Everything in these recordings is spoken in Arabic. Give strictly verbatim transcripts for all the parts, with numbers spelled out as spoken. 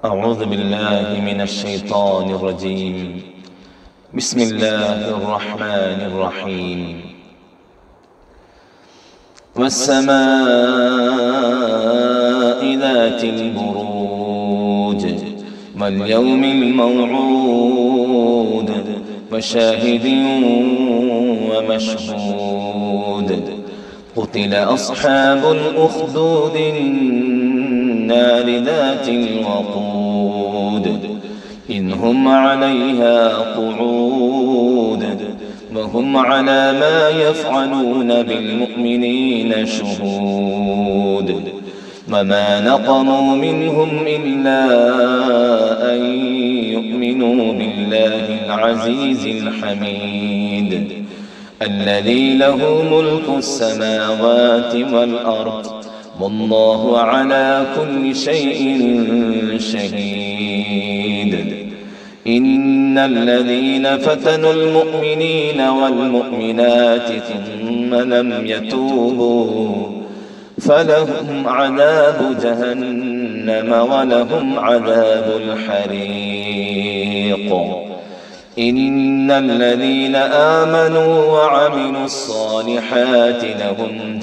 أعوذ بالله من الشيطان الرجيم. بسم الله الرحمن الرحيم. والسماء ذات البروج واليوم الموعود وشاهد ومشهود. قتل أصحاب الأخدود النار ذات الوقود إذ هم عليها قعود وهم على ما يفعلون بالمؤمنين شهود. وما نقموا منهم إلا أن يؤمنوا بالله العزيز الحميد الذي له ملك السماوات والأرض والله على كل شيء شهيد. إن الذين فتنوا المؤمنين والمؤمنات ثم لم يتوبوا فلهم عذاب جهنم ولهم عذاب الحريق. إن الذين آمنوا وعملوا الصالحات لهم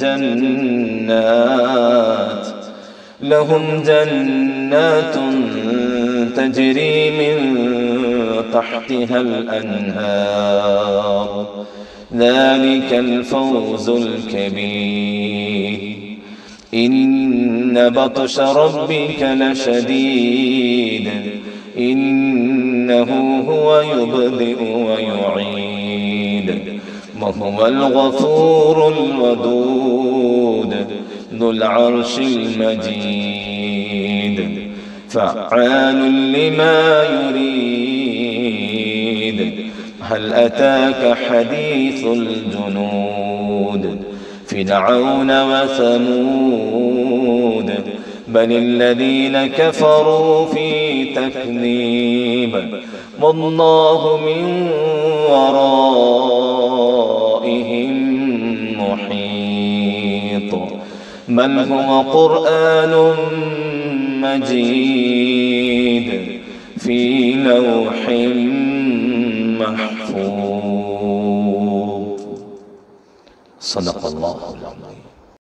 جنات لهم جنات تجري من تحتها الأنهار ذلك الفوز الكبير. إن بطش ربك لشديد إنه هو يبدئ ويعيد وهو الغفور الودود ذو العرش المجيد فعال لما يريد. هل أتاك حديث الجنود فرعون وثمود بل الذين كفروا في تكذيب والله من ورائهم محيط. بل هو قرآن مجيد في لوح محفوظ. صدق الله العظيم.